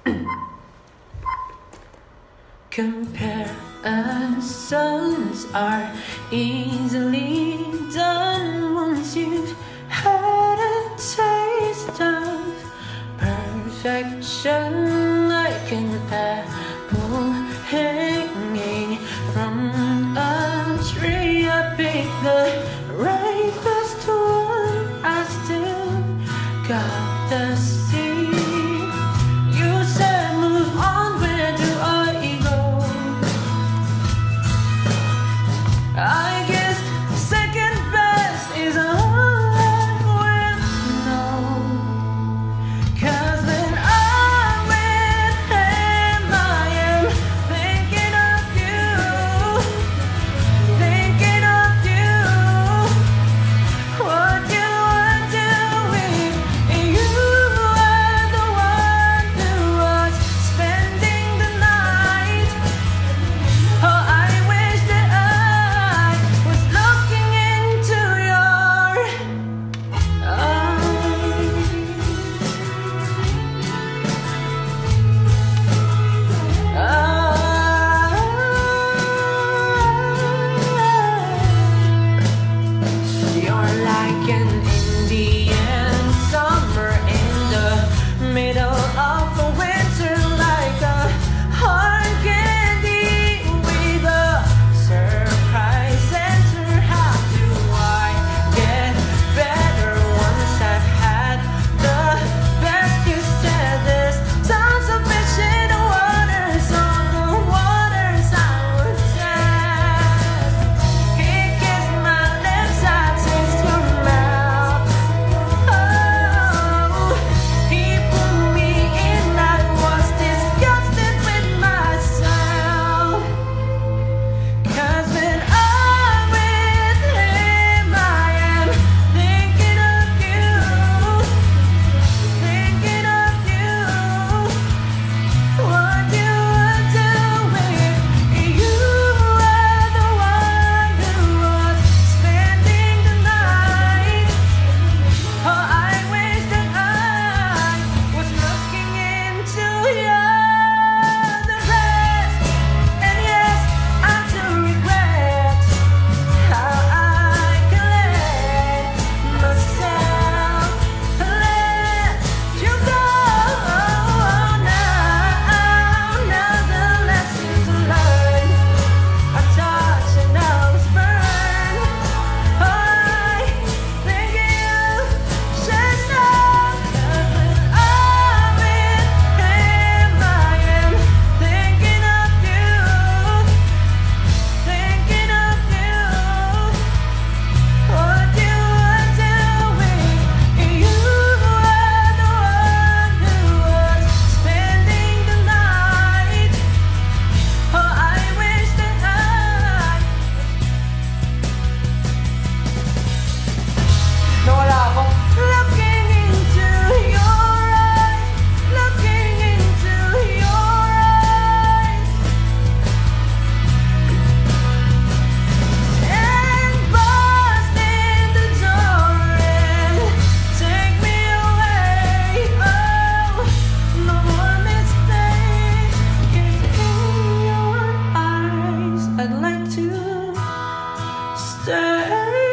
Comparisons are easily done once you've had a taste of perfection, like an apple hanging from a tree. I picked the ripest one, I still got the seed. You said move on, where do I go? I guess second best is all I will know. 'Cause when I'm with him, I am thinking of you, thinking of you. What you are doing, you are the one who was spending the night. Oh, I wish that I was looking into your eyes. You're like an Indian summer in the middle of a winter, like a hard candy with a surprise center. How do I get better once I've had the best? You said there's tons of fish in the waters, on the waters I would test. He kissed my lips, I taste your mouth. Oh, he put me in, I was disgusted with myself. 'Cause when I'm with him, I am thinking of you, thinking of you. What you are doing, you are the one who was spending the night. Oh, I wish that I was looking into your the rest. And yes, I do regret how I can let myself let you go. Now the lessons learned are touch and now it's burned. I think you should know. 'Cause when I'm with him, I am thinking of you, thinking of you. What you are doing, you are the one who was spending the night. Oh, I wish that nawala ako. Looking into your eyes, looking into your eyes, and bust in the door and take me away. Oh, no more mistakes, 'cause in your eyes I'd like to stay.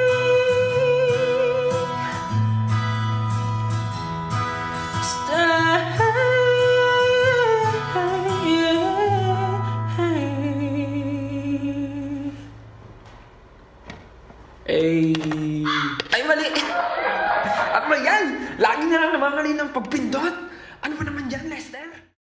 Ay, mali! Ano ba yan? Lagi na lang naman mali ng pagpindot! Ano ba naman yan, Lester?